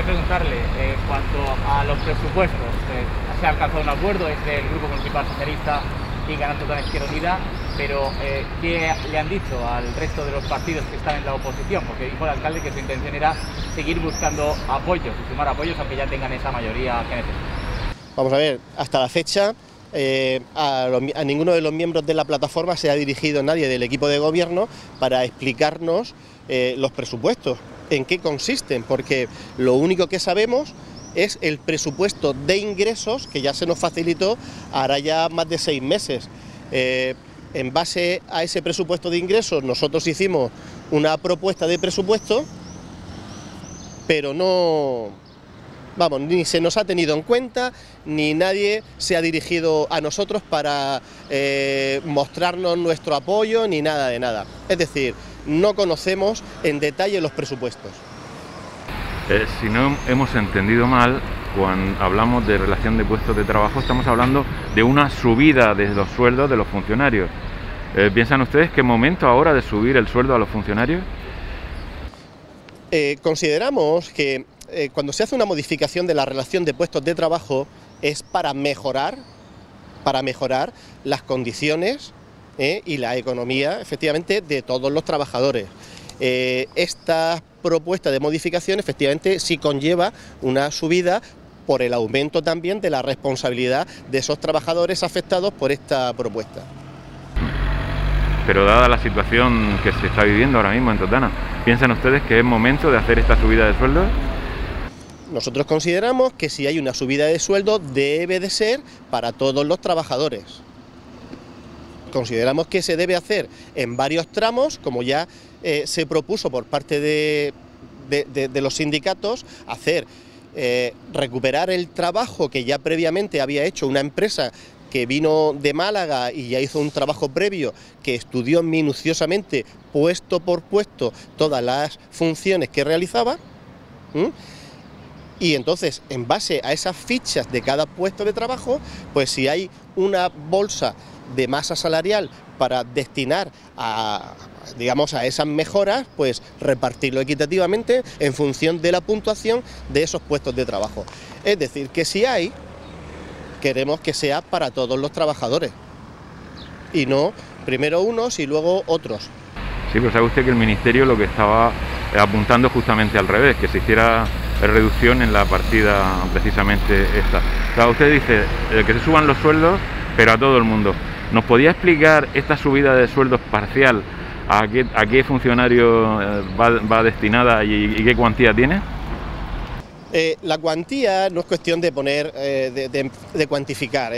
preguntarle, en cuanto a los presupuestos, se ha alcanzado un acuerdo entre el Grupo Municipal Socialista y Ganando con Izquierda Unida, pero ¿qué le han dicho al resto de los partidos que están en la oposición? Porque dijo el alcalde que su intención era seguir buscando apoyos y sumar apoyos aunque ya tengan esa mayoría que necesitan. Vamos a ver, hasta la fecha a ninguno de los miembros de la plataforma se ha dirigido nadie del equipo de gobierno para explicarnos los presupuestos, en qué consisten, porque lo único que sabemos es el presupuesto de ingresos que ya se nos facilitó hará ya más de 6 meses. En base a ese presupuesto de ingresos nosotros hicimos una propuesta de presupuesto, pero no, vamos, ni se nos ha tenido en cuenta, ni nadie se ha dirigido a nosotros para mostrarnos nuestro apoyo, ni nada de nada. Es decir, no conocemos en detalle los presupuestos. Si no hemos entendido mal, cuando hablamos de relación de puestos de trabajo, estamos hablando de una subida de los sueldos de los funcionarios. ¿Piensan ustedes que es momento ahora de subir el sueldo a los funcionarios? Consideramos que cuando se hace una modificación de la relación de puestos de trabajo es para mejorar las condiciones y la economía, efectivamente, de todos los trabajadores. Esta propuesta de modificación, efectivamente, sí conlleva una subida por el aumento también de la responsabilidad de esos trabajadores afectados por esta propuesta. Pero dada la situación que se está viviendo ahora mismo en Totana, ¿piensan ustedes que es momento de hacer esta subida de sueldo? Nosotros consideramos que si hay una subida de sueldo debe de ser para todos los trabajadores. Consideramos que se debe hacer en varios tramos, como ya se propuso por parte de los sindicatos, recuperar el trabajo que ya previamente había hecho una empresa que vino de Málaga y ya hizo un trabajo previo, que estudió minuciosamente, puesto por puesto, todas las funciones que realizaba. Y entonces, en base a esas fichas de cada puesto de trabajo, pues si hay una bolsa de masa salarial para destinar a, digamos, a esas mejoras, pues repartirlo equitativamente en función de la puntuación de esos puestos de trabajo. Es decir, que si hay, queremos que sea para todos los trabajadores y no primero unos y luego otros. Sí, pero sabe usted que el Ministerio lo que estaba apuntando justamente al revés, que se hiciera reducción en la partida precisamente esta. O sea, usted dice que se suban los sueldos, pero a todo el mundo. ¿Nos podía explicar esta subida de sueldos parcial a qué funcionario va destinada y qué cuantía tiene? La cuantía no es cuestión de poner, de cuantificar.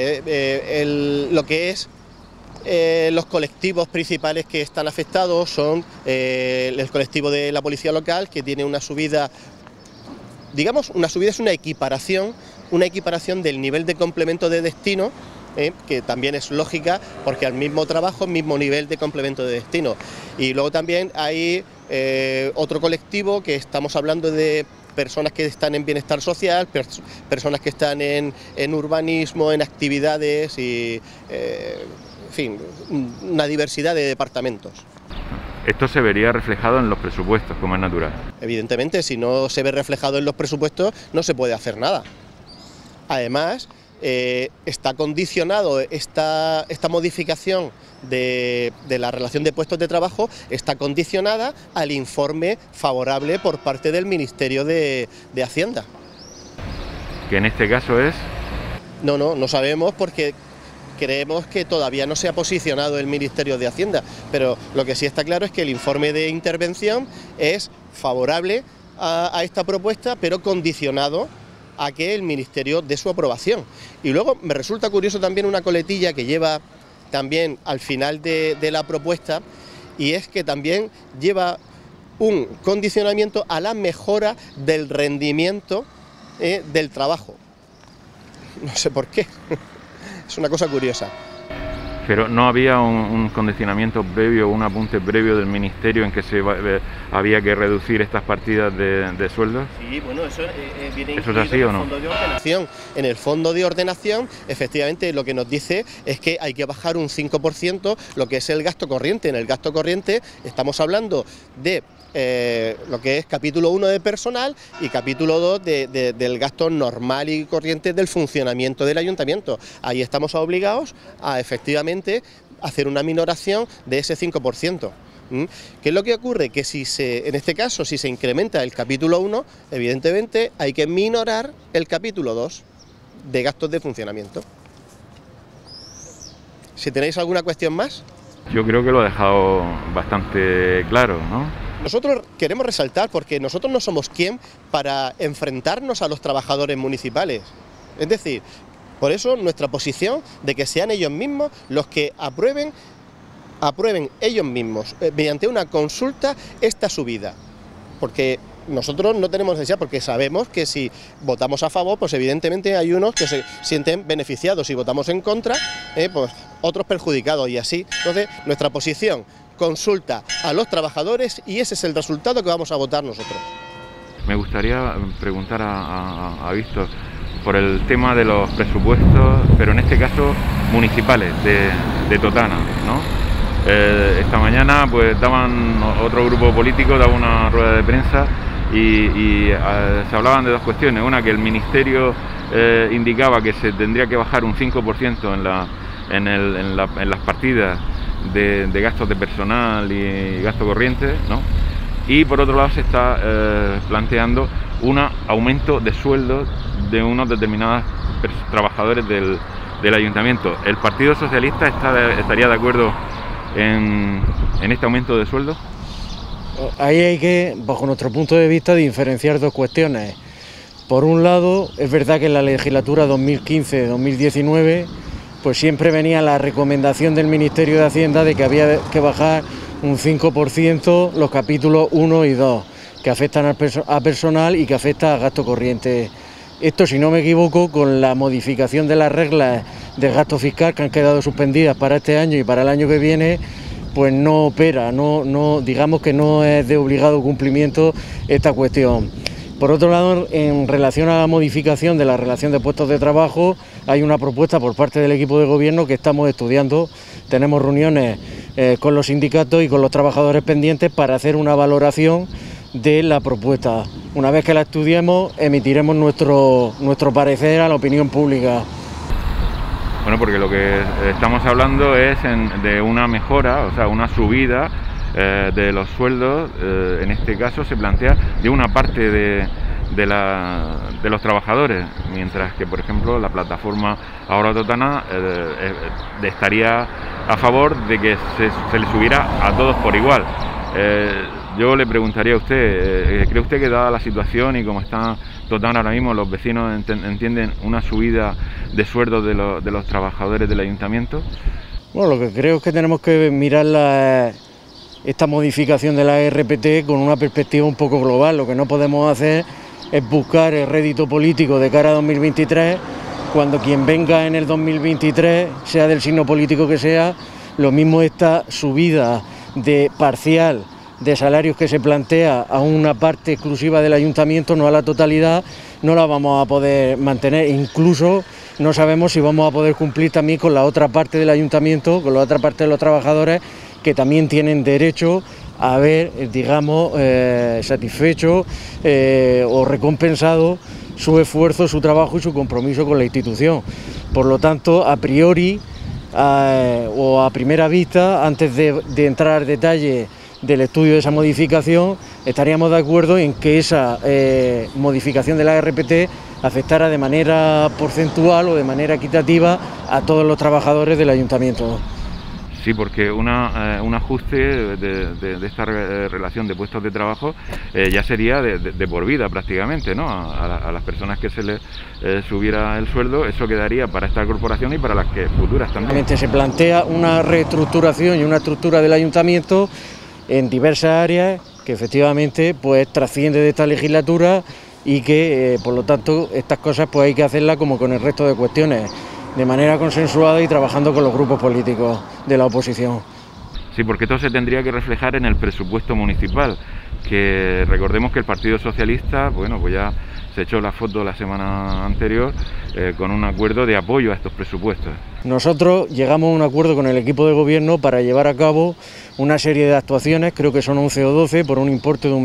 Lo que es los colectivos principales que están afectados son el colectivo de la policía local, que tiene una subida, digamos, una subida es una equiparación del nivel de complemento de destino, que también es lógica porque al mismo trabajo, mismo nivel de complemento de destino. Y luego también hay otro colectivo que estamos hablando de personas que están en bienestar social, personas que están en urbanismo, en actividades y, en fin, una diversidad de departamentos. Esto se vería reflejado en los presupuestos, como es natural. Evidentemente, si no se ve reflejado en los presupuestos, no se puede hacer nada. Además, está condicionado esta modificación de la relación de puestos de trabajo, está condicionada al informe favorable por parte del Ministerio de Hacienda. ¿Que en este caso es? No sabemos porque creemos que todavía no se ha posicionado el Ministerio de Hacienda, pero lo que sí está claro es que el informe de intervención es favorable a esta propuesta, pero condicionado a que el Ministerio dé su aprobación. Y luego me resulta curioso también una coletilla que lleva también al final de la propuesta, y es que también lleva un condicionamiento a la mejora del rendimiento del trabajo. No sé por qué, es una cosa curiosa. Pero ¿no había un condicionamiento previo, un apunte previo del Ministerio en que había que reducir estas partidas de sueldos? Sí, bueno, eso viene ¿Eso es así o no? Fondo de ordenación. En el fondo de ordenación, efectivamente, lo que nos dice es que hay que bajar un 5% lo que es el gasto corriente. En el gasto corriente estamos hablando de lo que es capítulo 1 de personal y capítulo 2 del gasto normal y corriente del funcionamiento del ayuntamiento. Ahí estamos obligados a efectivamente hacer una minoración de ese 5%. ¿Qué es lo que ocurre? Que en este caso, si se incrementa el capítulo 1, evidentemente hay que minorar el capítulo 2 de gastos de funcionamiento. Si tenéis alguna cuestión más. Yo creo que lo he dejado bastante claro, ¿no? Nosotros queremos resaltar, porque nosotros no somos quien para enfrentarnos a los trabajadores municipales. Es decir, por eso nuestra posición de que sean ellos mismos los que aprueben ellos mismos, mediante una consulta, esta subida. Porque nosotros no tenemos necesidad, porque sabemos que si votamos a favor, pues evidentemente hay unos que se sienten beneficiados, si votamos en contra, pues otros perjudicados y así. Entonces, nuestra posición, consulta a los trabajadores, y ese es el resultado que vamos a votar nosotros. Me gustaría preguntar a Víctor por el tema de los presupuestos, pero en este caso municipales de Totana, ¿no? Esta mañana pues otro grupo político daba una rueda de prensa y se hablaban de dos cuestiones. Una, que el ministerio indicaba que se tendría que bajar un 5% en las partidas de gastos de personal y gasto corriente, ¿no? Y por otro lado se está planteando un aumento de sueldos de unos determinados trabajadores del ayuntamiento. ¿El Partido Socialista estaría de acuerdo en este aumento de sueldo? Ahí hay que, bajo nuestro punto de vista, diferenciar dos cuestiones. Por un lado, es verdad que en la legislatura 2015-2019 pues siempre venía la recomendación del Ministerio de Hacienda de que había que bajar un 5% los capítulos 1 y 2, que afectan a personal y que afecta a gasto corriente. Esto, si no me equivoco, con la modificación de las reglas de gasto fiscal que han quedado suspendidas para este año y para el año que viene, pues no opera, digamos que no es de obligado cumplimiento esta cuestión. Por otro lado, en relación a la modificación de la relación de puestos de trabajo, hay una propuesta por parte del equipo de gobierno que estamos estudiando. Tenemos reuniones con los sindicatos y con los trabajadores pendientes para hacer una valoración de la propuesta. Una vez que la estudiemos, emitiremos nuestro parecer a la opinión pública. Bueno, porque lo que estamos hablando es de una mejora, o sea, una subida de los sueldos. En este caso se plantea de una parte de los trabajadores, mientras que, por ejemplo, la plataforma Ahorra Totana estaría a favor de que se le subiera a todos por igual. Yo le preguntaría a usted, ¿cree usted que dada la situación y como está Totana ahora mismo, los vecinos entienden una subida de sueldos de los trabajadores del ayuntamiento? Bueno, lo que creo es que tenemos que mirar esta modificación de la RPT con una perspectiva un poco global. Lo que no podemos hacer es buscar el rédito político de cara a 2023, cuando quien venga en el 2023, sea del signo político que sea, lo mismo esta subida parcial de salarios que se plantea a una parte exclusiva del ayuntamiento, no a la totalidad, no la vamos a poder mantener. Incluso no sabemos si vamos a poder cumplir también con la otra parte del ayuntamiento, con la otra parte de los trabajadores que también tienen derecho a ver, digamos, satisfecho o recompensado su esfuerzo, su trabajo y su compromiso con la institución. Por lo tanto, a priori o a primera vista, antes de entrar al detalle del estudio de esa modificación, estaríamos de acuerdo en que esa modificación de la RPT afectara de manera porcentual o de manera equitativa a todos los trabajadores del ayuntamiento. Sí, porque un ajuste de esta relación de puestos de trabajo ya sería de por vida prácticamente, ¿no? A las personas que se les subiera el sueldo, eso quedaría para esta corporación y para las que futuras también. Se plantea una reestructuración y una estructura del ayuntamiento en diversas áreas que efectivamente pues trasciende de esta legislatura y que por lo tanto estas cosas pues hay que hacerlas como con el resto de cuestiones, de manera consensuada y trabajando con los grupos políticos de la oposición. Sí, porque esto se tendría que reflejar en el presupuesto municipal, que recordemos que el Partido Socialista, bueno, pues ya se echó la foto la semana anterior con un acuerdo de apoyo a estos presupuestos. Nosotros llegamos a un acuerdo con el equipo de gobierno para llevar a cabo una serie de actuaciones, creo que son 11 o 12, por un importe de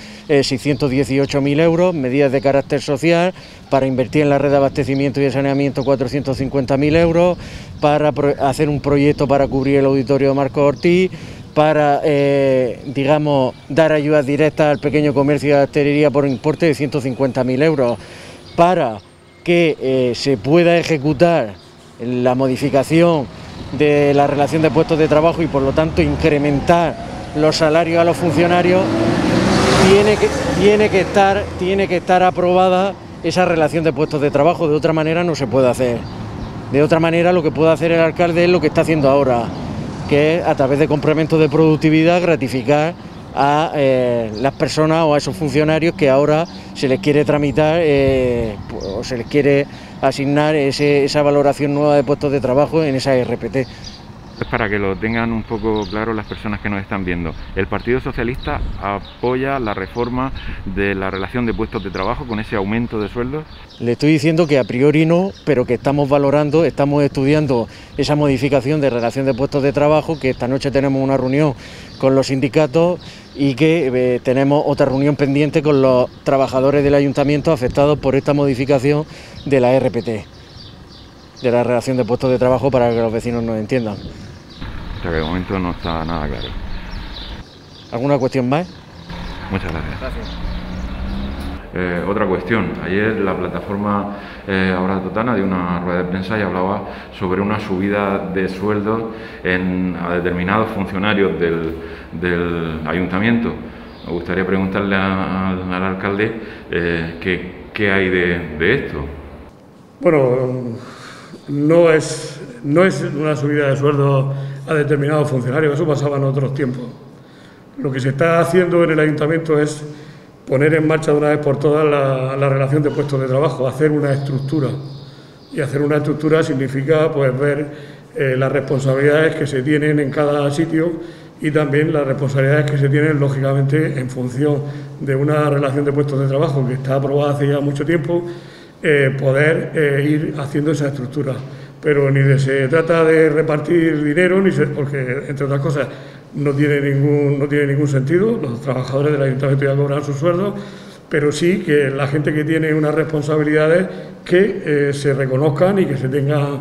1.618.000 euros, medidas de carácter social, para invertir en la red de abastecimiento y de saneamiento 450.000 euros, para hacer un proyecto para cubrir el auditorio de Marcos Ortiz, para, digamos, dar ayudas directas al pequeño comercio y a la hostelería por un importe de 150.000 euros, para que se pueda ejecutar la modificación de la relación de puestos de trabajo y por lo tanto incrementar los salarios a los funcionarios. Tiene que estar aprobada esa relación de puestos de trabajo, de otra manera no se puede hacer. De otra manera lo que puede hacer el alcalde es lo que está haciendo ahora, que es a través de complementos de productividad gratificar a las personas o a esos funcionarios que ahora se les quiere tramitar o se les quiere asignar esa valoración nueva de puestos de trabajo en esa RPT. Es para que lo tengan un poco claro las personas que nos están viendo. El Partido Socialista apoya la reforma de la relación de puestos de trabajo con ese aumento de sueldos. Le estoy diciendo que a priori no, pero que estamos valorando, estamos estudiando esa modificación de relación de puestos de trabajo, que esta noche tenemos una reunión con los sindicatos y que tenemos otra reunión pendiente con los trabajadores del ayuntamiento afectados por esta modificación de la RPT, de la relación de puestos de trabajo, para que los vecinos nos entiendan. O sea que de momento no está nada claro. ¿Alguna cuestión más? Muchas gracias. Gracias. Otra cuestión, ayer la plataforma Ahora Totana dio una rueda de prensa y hablaba sobre una subida de sueldos a determinados funcionarios del ayuntamiento. Me gustaría preguntarle al alcalde qué hay de esto. Bueno, no es una subida de sueldo a determinados funcionarios, eso pasaba en otros tiempos. Lo que se está haciendo en el ayuntamiento es poner en marcha de una vez por todas la relación de puestos de trabajo, hacer una estructura. Y hacer una estructura significa pues ver las responsabilidades que se tienen en cada sitio y también las responsabilidades que se tienen, lógicamente, en función de una relación de puestos de trabajo que está aprobada hace ya mucho tiempo, poder ir haciendo esa estructura. Pero ni se trata de repartir dinero, porque, entre otras cosas, no tiene ningún sentido. Los trabajadores del ayuntamiento ya cobran sus sueldos, pero sí que la gente que tiene unas responsabilidades que se reconozcan y que se tengan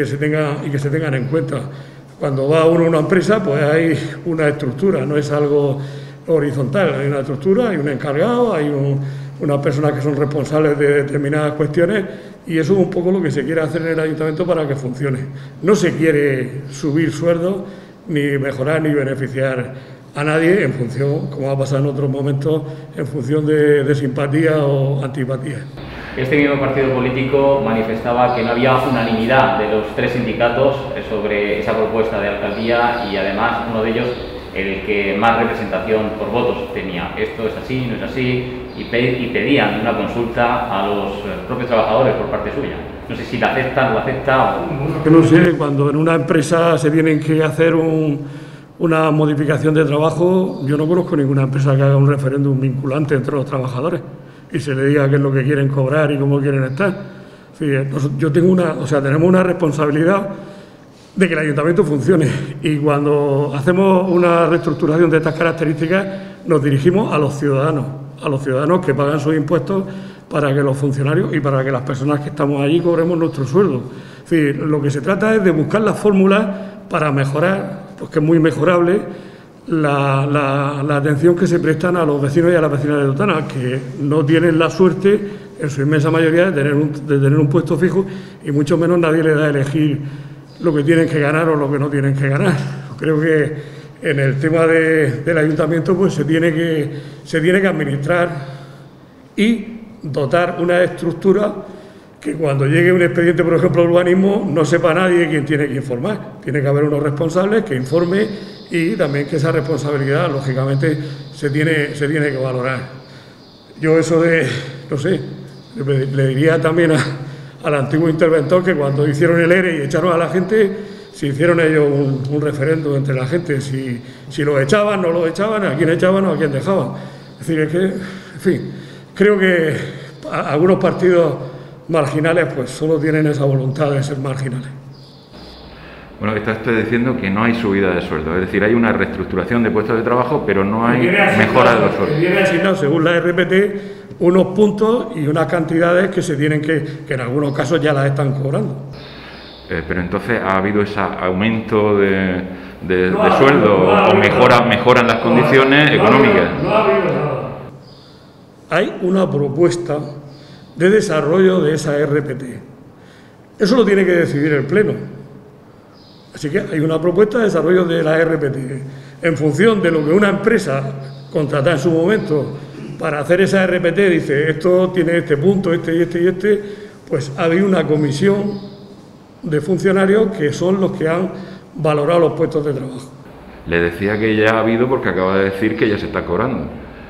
en cuenta. Cuando va uno a una empresa, pues hay una estructura, no es algo horizontal, hay una estructura, hay un encargado, hay unas personas que son responsables de determinadas cuestiones, y eso es un poco lo que se quiere hacer en el ayuntamiento para que funcione. No se quiere subir sueldos, ni mejorar ni beneficiar a nadie en función, como ha pasado en otros momentos, en función de simpatía o antipatía. Este mismo partido político manifestaba que no había unanimidad de los tres sindicatos sobre esa propuesta de alcaldía, y además uno de ellos el que más representación por votos tenía. Esto es así, no es así, y pedían una consulta a los propios trabajadores por parte suya. No sé si la aceptan, lo acepta o... No sé, cuando en una empresa se tienen que hacer una modificación de trabajo, yo no conozco ninguna empresa que haga un referéndum vinculante entre los trabajadores y se le diga qué es lo que quieren cobrar y cómo quieren estar. Sí, tenemos una responsabilidad de que el ayuntamiento funcione, y cuando hacemos una reestructuración de estas características nos dirigimos a los ciudadanos que pagan sus impuestos, para que los funcionarios y para que las personas que estamos allí cobremos nuestro sueldo. Es decir, lo que se trata es de buscar las fórmulas para mejorar, porque es muy mejorable, la atención que se prestan a los vecinos y a las vecinas de Totana, que no tienen la suerte, en su inmensa mayoría, de tener un puesto fijo, y mucho menos nadie les da a elegir lo que tienen que ganar o lo que no tienen que ganar. Creo que en el tema del ayuntamiento pues se tiene que administrar y dotar una estructura que cuando llegue un expediente, por ejemplo, de urbanismo, no sepa nadie quién tiene que informar. Tiene que haber unos responsables que informe, y también que esa responsabilidad, lógicamente, se tiene que valorar. Yo eso no sé, le diría también al antiguo interventor que cuando hicieron el ERE y echaron a la gente, si hicieron ellos un referéndum entre la gente, si los echaban, no los echaban, a quién echaban o a quién dejaban. Es decir, es que, en fin, creo que algunos partidos marginales pues solo tienen esa voluntad de ser marginales. Bueno, está usted diciendo que no hay subida de sueldo, es decir, hay una reestructuración de puestos de trabajo, pero no hay mejora de los sueldos. Viene asignado, según la RPT, unos puntos y unas cantidades que se tienen que en algunos casos ya las están cobrando. Pero entonces, ¿ha habido ese aumento de sueldo o mejoran las condiciones económicas? No ha habido nada. Hay una propuesta de desarrollo de esa RPT. Eso lo tiene que decidir el Pleno. Así que hay una propuesta de desarrollo de la RPT. En función de lo que una empresa contrata en su momento para hacer esa RPT, dice, esto tiene este punto, este y este y este, pues ha habido una comisión de funcionarios que son los que han valorado los puestos de trabajo. Le decía que ya ha habido porque acaba de decir que ya se está cobrando.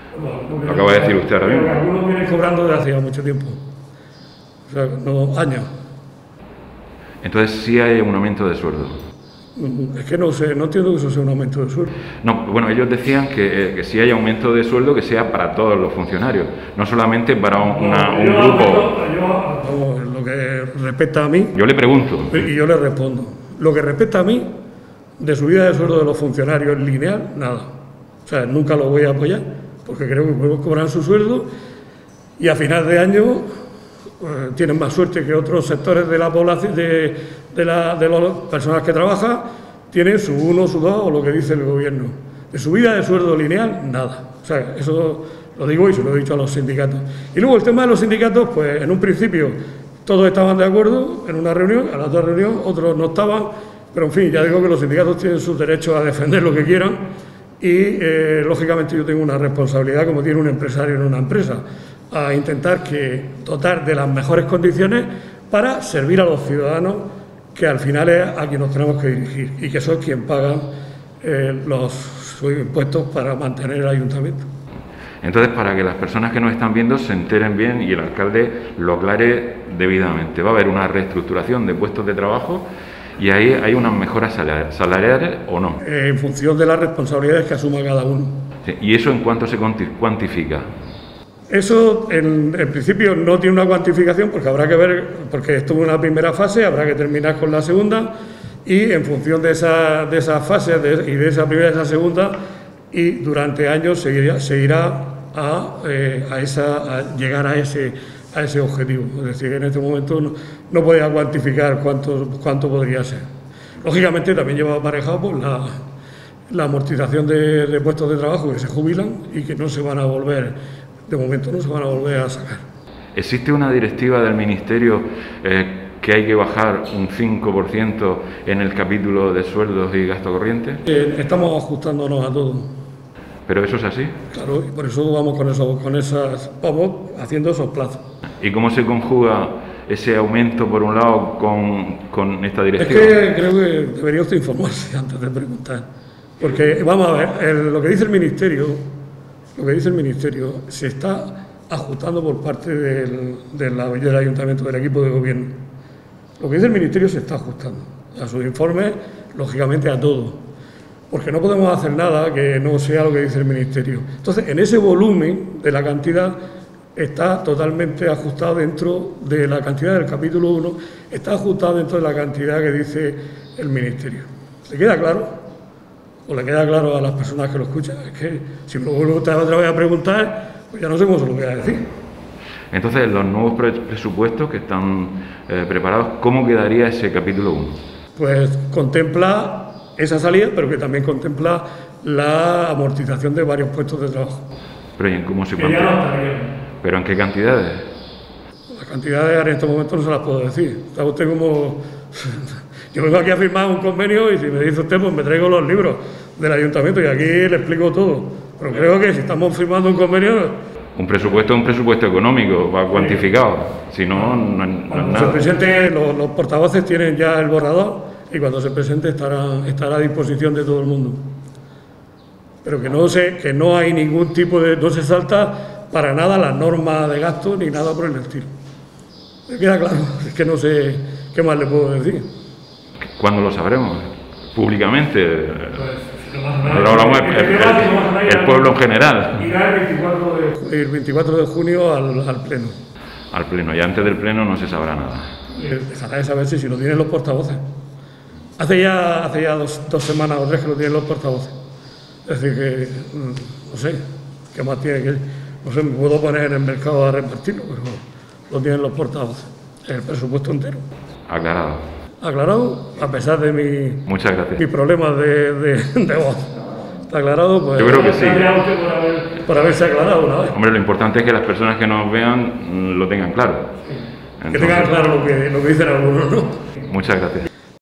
Lo acaba de decir usted ahora mismo. Algunos vienen cobrando desde hacía mucho tiempo, o sea, no años. Entonces sí hay un aumento de sueldo. Es que no sé, no entiendo que eso sea un aumento de sueldo. No, bueno, ellos decían que si hay aumento de sueldo que sea para todos los funcionarios, no solamente para un grupo. En lo que respecta a mí. Yo le pregunto. Y yo le respondo. Lo que respecta a mí, de subida de sueldo de los funcionarios lineal, nada. O sea, nunca lo voy a apoyar, porque creo que pueden cobrar su sueldo y a final de año tienen más suerte que otros sectores de la población, de las personas que trabajan, tienen su 1, su 2 o lo que dice el gobierno. De subida de sueldo lineal, nada. O sea, eso lo digo y se lo he dicho a los sindicatos. Y luego el tema de los sindicatos, pues en un principio todos estaban de acuerdo en una reunión, a la otra reunión otros no estaban, pero en fin, ya digo que los sindicatos tienen sus derechos a defender lo que quieran y lógicamente yo tengo una responsabilidad como tiene un empresario en una empresa, a intentar dotar de las mejores condiciones para servir a los ciudadanos, que al final es a quien nos tenemos que dirigir y que son quien pagan sus impuestos para mantener el ayuntamiento. Entonces, para que las personas que nos están viendo se enteren bien y el alcalde lo aclare debidamente, va a haber una reestructuración de puestos de trabajo y ahí hay unas mejoras salariales o no. En función de las responsabilidades que asuma cada uno. Sí, ¿y eso en cuánto se cuantifica? Eso en principio no tiene una cuantificación porque habrá que ver, porque estuvo en una primera fase, habrá que terminar con la segunda y en función de esas fases y de esa primera y esa segunda y durante años se irá a llegar a ese objetivo. Es decir, en este momento no podía cuantificar cuánto podría ser. Lógicamente también lleva aparejado pues, la amortización de puestos de trabajo que se jubilan y que no se van a volver. De momento no se van a volver a sacar. ¿Existe una directiva del Ministerio que hay que bajar un 5% en el capítulo de sueldos y gasto corriente? Estamos ajustándonos a todo. ¿Pero eso es así? Claro, y por eso vamos vamos haciendo esos plazos. ¿Y cómo se conjuga ese aumento, por un lado, con esta directiva? Es que creo que debería usted informarse antes de preguntar. Porque, vamos a ver, lo que dice el Ministerio se está ajustando por parte del Ayuntamiento, del equipo de gobierno. Lo que dice el Ministerio se está ajustando a sus informes, lógicamente a todo, porque no podemos hacer nada que no sea lo que dice el Ministerio. Entonces, en ese volumen de la cantidad está totalmente ajustado dentro de la cantidad del capítulo 1, está ajustado dentro de la cantidad que dice el Ministerio. ¿Le queda claro? ¿O le queda claro a las personas que lo escuchan? Es que si me lo vuelvo otra vez a preguntar, pues ya no sé cómo se lo voy a decir. Entonces, los nuevos presupuestos que están preparados, ¿cómo quedaría ese capítulo 1? Pues contempla esa salida, pero que también contempla la amortización de varios puestos de trabajo. ¿Pero y en cómo se cuantifica? ¿Pero en qué cantidades? Las cantidades en este momento no se las puedo decir. Está usted como... Yo vengo aquí a firmar un convenio y si me dice usted, pues me traigo los libros del ayuntamiento y aquí le explico todo. Pero creo que si estamos firmando un convenio... Un presupuesto es un presupuesto económico, va cuantificado. Si no, no es nada. Cuando se presente, los portavoces tienen ya el borrador y cuando se presente estará a disposición de todo el mundo. Pero que no hay ningún tipo de... No se salta para nada las normas de gasto ni nada por el estilo. ¿Me queda claro? Es que no sé qué más le puedo decir. ¿Cuándo lo sabremos? Públicamente. Ahora hablamos el pueblo en general. Irá el 24 de junio al Pleno. al Pleno, y antes del Pleno no se sabrá nada. Dejará de saberse si lo tienen los portavoces. Hace ya dos semanas o 3 que lo tienen los portavoces. Es decir, que no sé, ¿qué más tiene que...? No sé, me puedo poner en el mercado a repartirlo, pero lo tienen los portavoces. El presupuesto entero. Aclarado. Aclarado, a pesar de Muchas gracias. mis problemas de voz. ¿Está aclarado? Pues yo creo que sí. Por haberse aclarado una vez. Hombre, lo importante es que las personas que nos vean lo tengan claro. Que tengan claro lo que dicen algunos, ¿no? Muchas gracias.